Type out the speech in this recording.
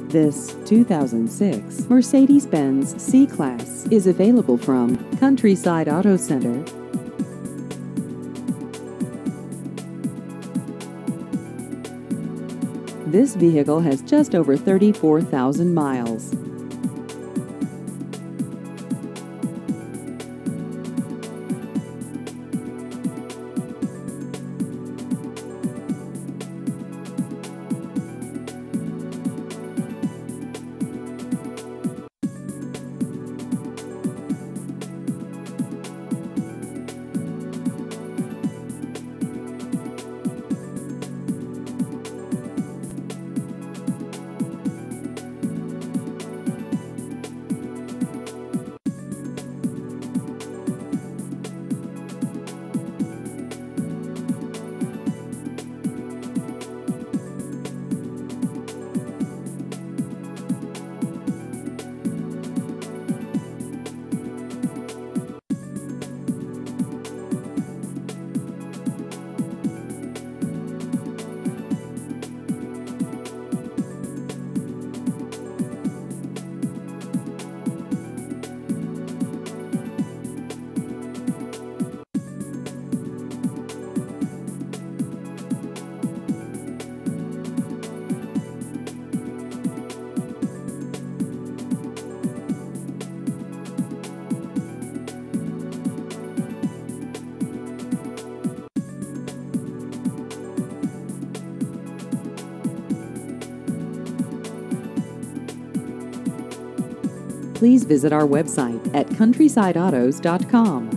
This 2006 Mercedes-Benz C-Class is available from Countryside Auto Center. This vehicle has just over 34,000 miles. Please visit our website at countrysideautos.com.